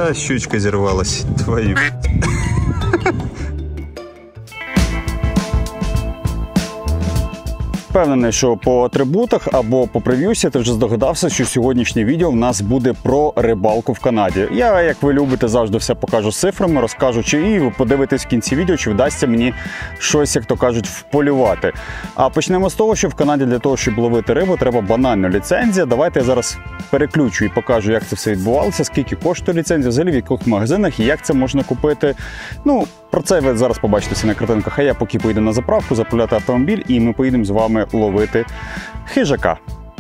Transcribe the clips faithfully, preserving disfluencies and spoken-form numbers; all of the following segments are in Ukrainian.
А, щучка зірвалась. Твою. Впевнений, що по атрибутах або по прев'юсі ти вже здогадався, що сьогоднішнє відео в нас буде про рибалку в Канаді. Я, як ви любите, завжди все покажу з цифрами, розкажу, чи і ви подивитесь в кінці відео, чи вдасться мені щось, як то кажуть, вполювати. А почнемо з того, що в Канаді для того, щоб ловити рибу, треба банальна ліцензія. Давайте я зараз переключу і покажу, як це все відбувалося, скільки коштує ліцензія, взагалі в яких магазинах і як це можна купити. Ну, про це ви зараз побачите всі на картинках. А я поки поїду на заправку, заправляти автомобіль, і ми поїдемо з вами ловити хижака.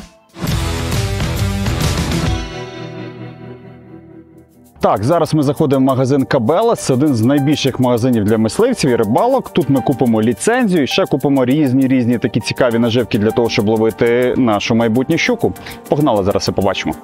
Так, зараз ми заходимо в магазин Cabela's. Це один з найбільших магазинів для мисливців і рибалок. Тут ми купимо ліцензію і ще купимо різні-різні такі цікаві наживки для того, щоб ловити нашу майбутню щуку. Погнали, зараз все побачимо.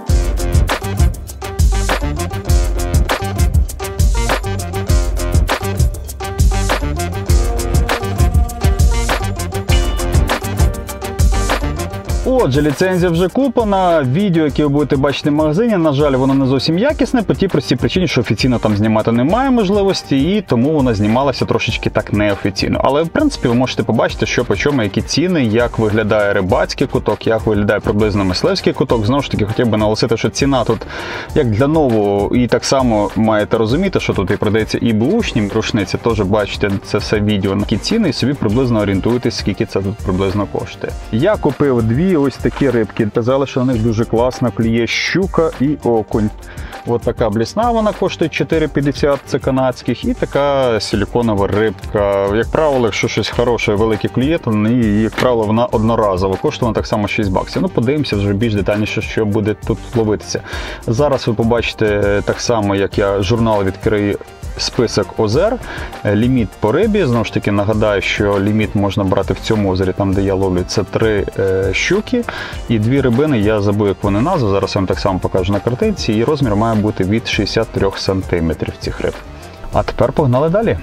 Отже, ліцензія вже куплена. Відео, яке ви будете бачити в магазині, на жаль, воно не зовсім якісне, по тій простій причині, що офіційно там знімати немає можливості, і тому воно знімалося трошечки так неофіційно. Але, в принципі, ви можете побачити, що по чому, які ціни, як виглядає рибацький куток, як виглядає приблизно мисливський куток. Знову ж таки, хотів би наголосити, що ціна тут як для нового, і так само маєте розуміти, що тут і продається і бушні рушниці, теж бачите це все відео на які ціни, і собі приблизно орієнтуєтесь, скільки це тут приблизно коштує. Я купив дві ось такі рибки. Казали, що на них дуже класно клює щука і окунь. Ось така блісна, вона коштує чотири п'ятдесят, це канадських, і така силіконова рибка. Як правило, якщо щось хороше, велике клює, то неї, як правило, вона одноразова. Коштує вона так само шість баксів. Ну, подивимося вже більш детальніше, що буде тут ловитися. Зараз ви побачите так само, як я журнал відкрию, список озер, ліміт по рибі. Знову ж таки, нагадаю, що ліміт можна брати в цьому озері, там, де я ловлю, це три е, щуки і дві рибини. Я забув, як вони назви, зараз я вам так само покажу на картинці. І розмір має бути від шістдесят три сантиметрів цих риб. А тепер погнали далі.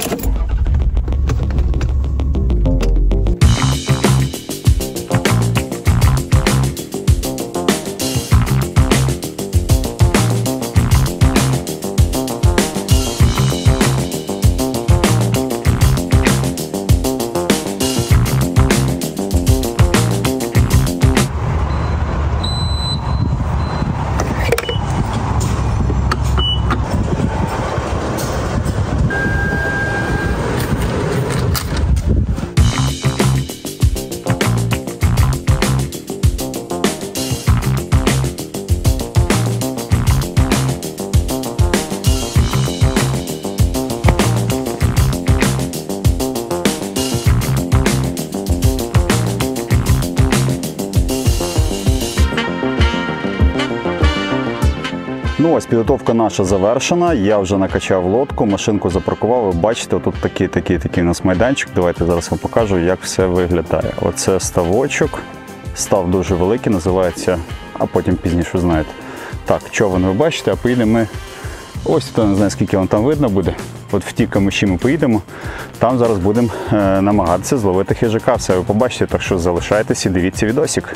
Ну ось, підготовка наша завершена, я вже накачав лодку, машинку запаркував, ви бачите, тут такий, такий, такий у нас майданчик, давайте зараз вам покажу, як все виглядає. Оце ставочок, став дуже великий, називається, а потім пізніше знаєте. Так, човен ви бачите, а поїдемо ми, ось тут, не знаю скільки вам там видно буде, от в ті камиші ми поїдемо, там зараз будемо е, намагатися зловити хижака, все ви побачите, так що залишайтесь і дивіться відосик.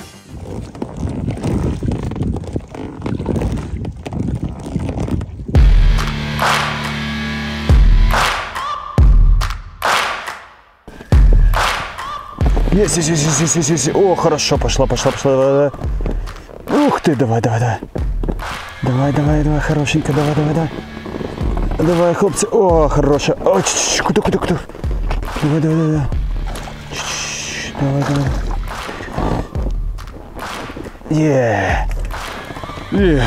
Есть, есть, есть, есть, есть, есть. О, хорошо, пошла, пошла, пошла, давай, давай. Ух ты, давай, давай, давай. Давай, давай, давай, хорошенько, давай, давай, давай. Давай, хлопцы. О, хорошая. О, чуть-чуть, куда, куда, куда. Давай, давай, давай. Чуть-чуть, давай, давай. Є. Є.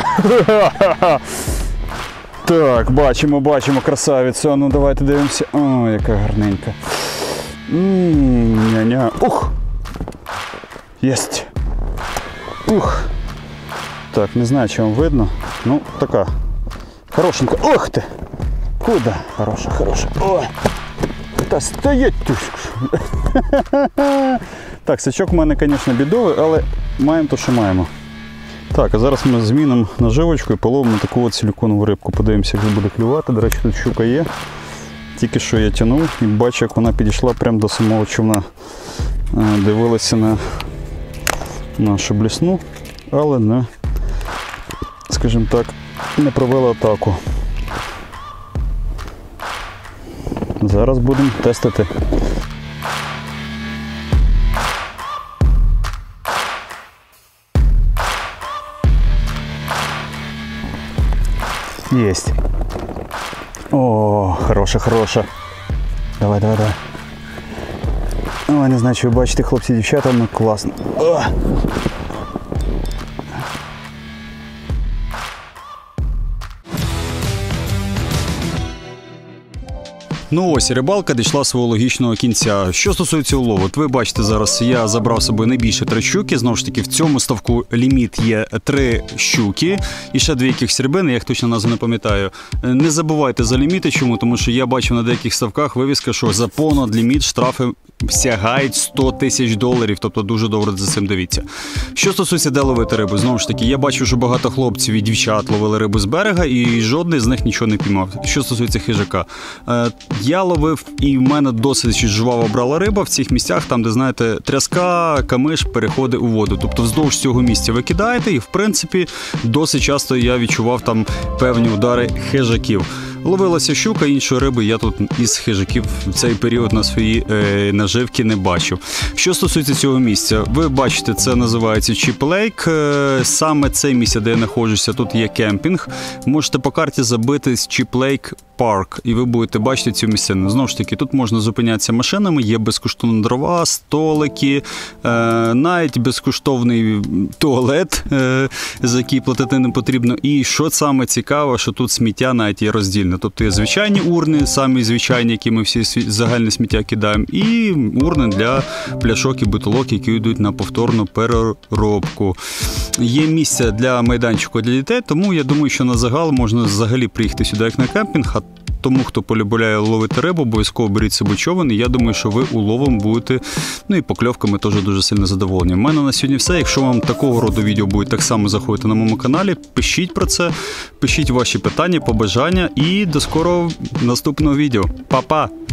Так, бачимо, бачимо красавицю. Ну, давайте дивимося. О, яка гарненька. Ммм, ня-ня. Ух! Єсть! Ух! Так, не знаю, чи вам видно. Ну, така. Хорошенька. Ох ти! Куда? Хороша, хороша. О! Та стоять тут! Так, сачок у мене, звісно, бідовий, але маємо то, що маємо. Так, а зараз ми змінимо наживочку і половимо таку от силіконову рибку. Подивимося, як буде клювати. До речі, тут щука є. Тільки що я тягнув і бачу, як вона підійшла прямо до самого човна. Дивилася на нашу блісну, але не, скажімо так, не провели атаку. Зараз будемо тестити. Єсть. О, хороша, хороша. Давай, давай, давай. Ой, не знаю, чи ви бачите, хлопці, дівчата, ну класно. О! Ну ось, рибалка дійшла свого логічного кінця. Що стосується улову, от ви бачите зараз, я забрав з собою не більше три щуки. Знову ж таки, в цьому ставку ліміт є три щуки і ще дві якихось рибини, я їх точно назву не пам'ятаю. Не забувайте за ліміти, чому? Тому що я бачив на деяких ставках вивіска, що за понад ліміт штрафи сягають сто тисяч доларів, тобто дуже добре за цим дивіться. Що стосується де ловити рибу, знову ж таки, я бачу, що багато хлопців і дівчат ловили рибу з берега і жодний з них нічого не піймав. Що стосується хижака, я ловив, і в мене досить жваво брала риба в цих місцях, там, де, знаєте, тряска, камиш переходить у воду. Тобто вздовж цього місця ви кидаєте, і, в принципі, досить часто я відчував там певні удари хижаків. Ловилася щука, іншої риби я тут із хижаків в цей період на свої е, наживки не бачив. Що стосується цього місця, ви бачите, це називається Chip Lake. Е, саме це місце, де я знаходжуся, тут є кемпінг. Можете по карті забити Chip Lake Park, і ви будете бачити цю місцину. Знову ж таки, тут можна зупинятися машинами, є безкоштовні дрова, столики, е, навіть безкоштовний туалет, е, за який платити не потрібно. І що саме цікаво, що тут сміття навіть є роздільне. Тобто є звичайні урни, самі звичайні, які ми всі загальне сміття кидаємо, і урни для пляшок і бутилок, які йдуть на повторну переробку. Є місце для майданчику для дітей, тому я думаю, що на загал можна взагалі приїхати сюди як на кемпінг, а тому, хто полюбляє ловити рибу, обов'язково беріть собі човен, і я думаю, що ви уловом будете, ну і покльовками теж дуже сильно задоволені. У мене на сьогодні все. Якщо вам такого роду відео будуть так само заходити на моєму каналі, пишіть про це, пишіть ваші питання, побажання, і до скорого наступного відео. Па-па!